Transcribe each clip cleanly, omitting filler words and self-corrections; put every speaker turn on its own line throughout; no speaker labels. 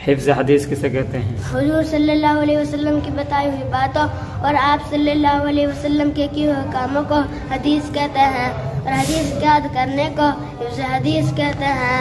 حفظ حدیث کسے کہتے ہیں؟
حضور صلی اللہ علیہ وسلم کی بتائی ہوئی باتوں اور آپ صلی اللہ علیہ وسلم کے کیے ہوئے کاموں کو حدیث کہتے ہیں، اور حدیث یاد کرنے کو حفظ حدیث کہتے ہیں۔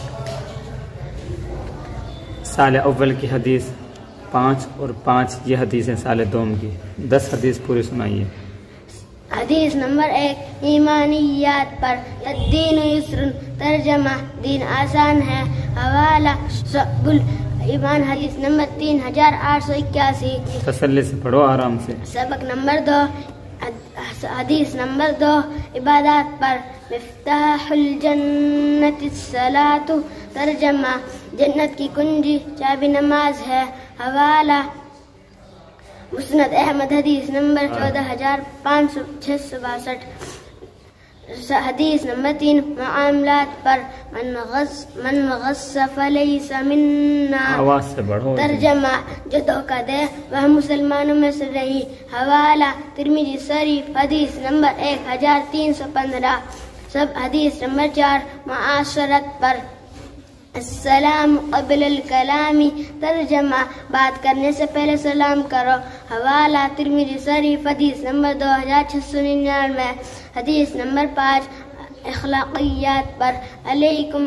سال اول کی حدیث 5 اور 5 یہ حدیث ہے سال دوم کی، 10 حدیث پوری سنائیے۔
حدیث نمبر 1 ایمانیات پر، الدین یسر، ترجمہ دین آسان ہے، حوالہ شعب الایمان۔ حدیث نمبر 3881،
تسلی سے پڑھو آرام سے۔
سبق نمبر 2، حدیث نمبر 2 عبادات پر، مفتاح الجنت الصلاۃ، ترجمہ جنت کی کنجی چابی نماز ہے، حوالہ مسند احمد۔ حدیث نمبر 14562۔ حدیث نمبر 3 معاملات پر، من غص فلیس منا،
آواز سے بڑھو۔
ترجمہ جو دھوکہ دے وہ مسلمانوں میں سے نہیں، حوالہ ترمذی شریف۔ حدیث نمبر 1315۔ سب حدیث نمبر 4 معاشرت پر، السلام قبل الکلام، ترجمہ بات کرنے سے پہلے سلام کرو، حوالہ ترمذی شریف۔ حدیث نمبر 2699۔ حدیث نمبر 5 اخلاقیات پر، علیکم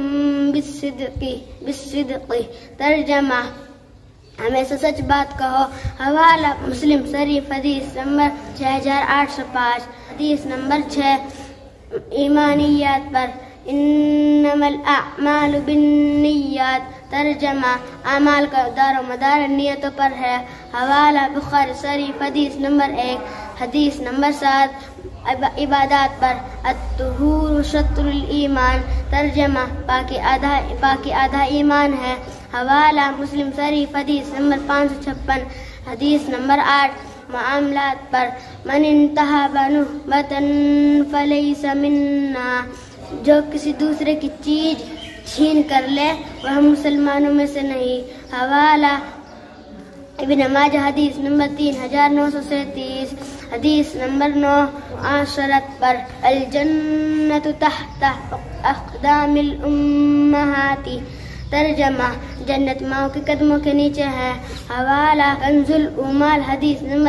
بالصدق، ترجمہ ہمیشہ سچ بات کہو، حوالہ مسلم شریف۔ حدیث نمبر 6805۔ حدیث نمبر 6 ایمانیات پر، انما الاعمال بالنیات، ترجمہ اعمال کا دار و مدار نیتوں پر ہے، حوالہ بخاری شریف۔ حدیث نمبر 1۔ حدیث نمبر 7 عبادات پر، الطہور شطر الایمان، ترجمہ پاکی آدھا ایمان ہے، حوالہ مسلم شریف۔ حدیث نمبر 556۔ حدیث نمبر 8 معاملات پر، من انتہب نہبۃ فلیس منا، جو کسی دوسرے کی چیز چھین کر لے وہ مسلمانوں میں سے نہیں، حوالہ ابن ماجہ۔ حدیث نمبر 3937۔ حدیث نمبر 9 معاشرت پر، الجنت تحت اقدام الامہات، ترجمہ جنت ماؤں کے قدموں کے نیچے ہے، حوالہ کنز الامال۔ حدیث نمبر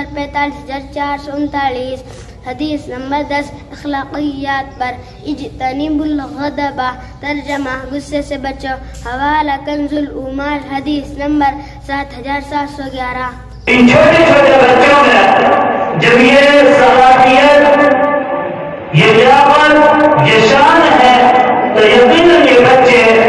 45439۔ حدیث نمبر 10 اخلاقیات پر، اجتنبوا الغضب، ترجمہ غصے سے بچو، حوالہ کنز الامال۔ حدیث نمبر 7711۔
ان چھوٹے چھوٹے بچوں میں جب یہ صلاحیت، یہ لیاقت، یہ شان ہے تو یقیناً یہ بچے